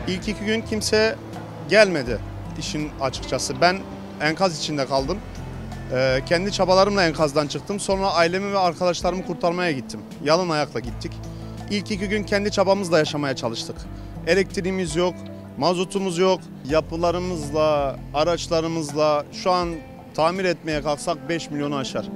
İlk 2 gün kimse gelmedi işin açıkçası. Ben enkaz içinde kaldım. Kendi çabalarımla enkazdan çıktım. Sonra ailemi ve arkadaşlarımı kurtarmaya gittim. Yalın ayakla gittik. İlk 2 gün kendi çabamızla yaşamaya çalıştık. Elektriğimiz yok, mazotumuz yok. Yapılarımızla, araçlarımızla şu an tamir etmeye kalksak 5 milyonu aşar.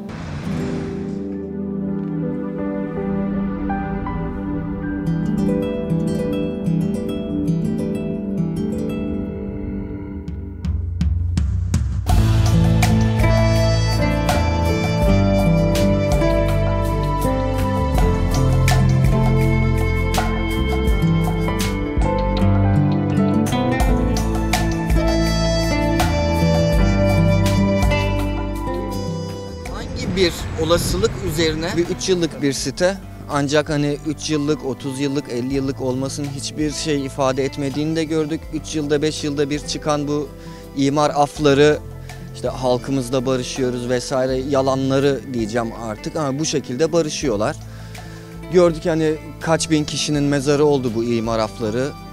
Bir olasılık üzerine 3 yıllık bir site, ancak hani 3 yıllık, 30 yıllık, 50 yıllık olmasının hiçbir şey ifade etmediğini de gördük. 3 yılda 5 yılda bir çıkan bu imar afları, işte halkımızla barışıyoruz vesaire yalanları diyeceğim artık, ama bu şekilde barışıyorlar. Gördük hani kaç bin kişinin mezarı oldu bu imar afları.